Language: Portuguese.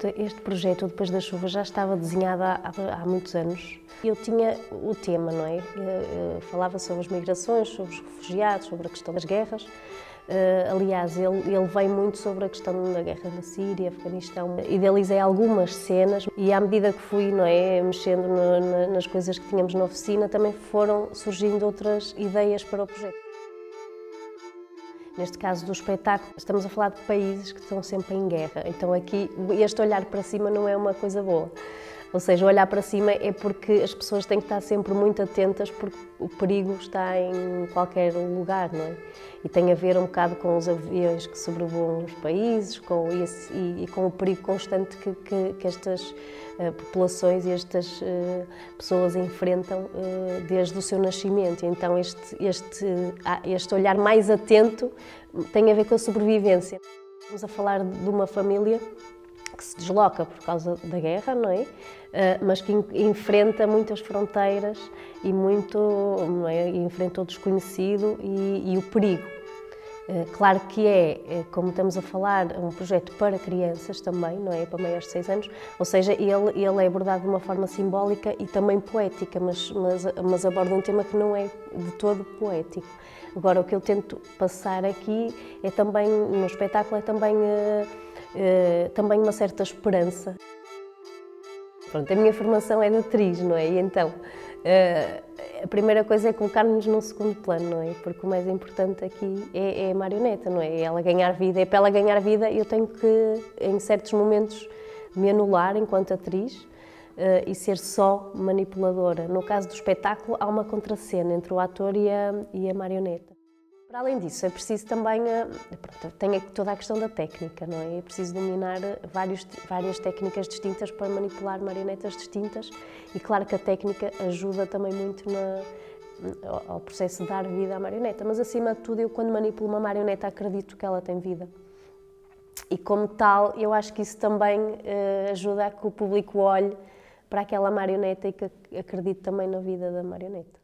Este projeto, Depois da Chuva, já estava desenhado há muitos anos. Eu tinha o tema, não é? Falava sobre as migrações, sobre os refugiados, sobre a questão das guerras. Aliás, ele vem muito sobre a questão da guerra na Síria, Afeganistão. Idealizei algumas cenas e, à medida que fui, não é, mexendo nas coisas que tínhamos na oficina, também foram surgindo outras ideias para o projeto. Neste caso do espetáculo, estamos a falar de países que estão sempre em guerra, então aqui este olhar para cima não é uma coisa boa. Ou seja, olhar para cima é porque as pessoas têm que estar sempre muito atentas porque o perigo está em qualquer lugar, não é? E tem a ver um bocado com os aviões que sobrevoam os países e com o perigo constante que estas populações e estas pessoas enfrentam desde o seu nascimento. Então este olhar mais atento tem a ver com a sobrevivência. Estamos a falar de uma família que se desloca por causa da guerra, não é? Mas que enfrenta muitas fronteiras e não é? Enfrenta o desconhecido e o perigo. Claro que como estamos a falar, um projeto para crianças também, não é? Para maiores de 6 anos, ou seja, ele é abordado de uma forma simbólica e também poética, mas aborda um tema que não é de todo poético. Agora, o que eu tento passar aqui é também, no espetáculo, também uma certa esperança. Pronto, a minha formação é de atriz, não é? E então, a primeira coisa é colocar-nos num segundo plano, não é? Porque o mais importante aqui é a marioneta, não é? É ela ganhar vida. E para ela ganhar vida eu tenho que, em certos momentos, me anular enquanto atriz e ser só manipuladora. No caso do espetáculo, há uma contracena entre o ator e a marioneta. Para além disso, é preciso também, tem toda a questão da técnica, não é? É preciso dominar várias técnicas distintas para manipular marionetas distintas e claro que a técnica ajuda também muito ao processo de dar vida à marioneta, mas acima de tudo eu quando manipulo uma marioneta acredito que ela tem vida. E como tal, eu acho que isso também ajuda a que o público olhe para aquela marioneta e que acredite também na vida da marioneta.